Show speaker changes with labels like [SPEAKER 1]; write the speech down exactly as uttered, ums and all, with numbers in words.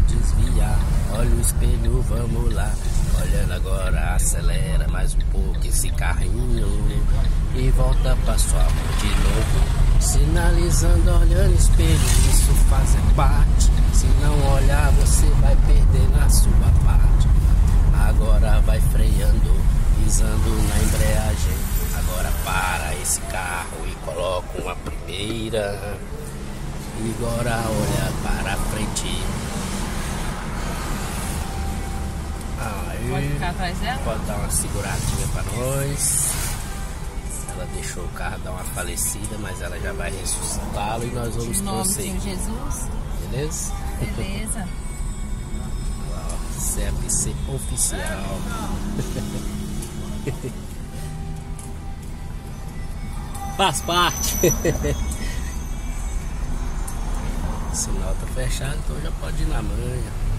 [SPEAKER 1] desviar. Olha o espelho, vamos lá. Olhando agora, acelera mais um pouco esse carrinho e volta pra sua mão de novo. Sinalizando, olhando o espelho, isso faz parte. Se não olhar, você vai perder na sua parte. Agora vai freando, pisando na embreagem. Agora para esse carro e coloca uma primeira. E agora olha para frente. Aí,
[SPEAKER 2] pode ficar atrás dela?
[SPEAKER 1] Pode dar uma seguradinha para nós. Ela deixou o carro dar uma falecida, mas ela já vai ressuscitá-lo e nós vamos torcer.
[SPEAKER 2] Jesus.
[SPEAKER 1] Beleza?
[SPEAKER 2] Beleza.
[SPEAKER 1] C F C oficial. Faz parte. O sinal tá fechado, então já pode ir na manhã.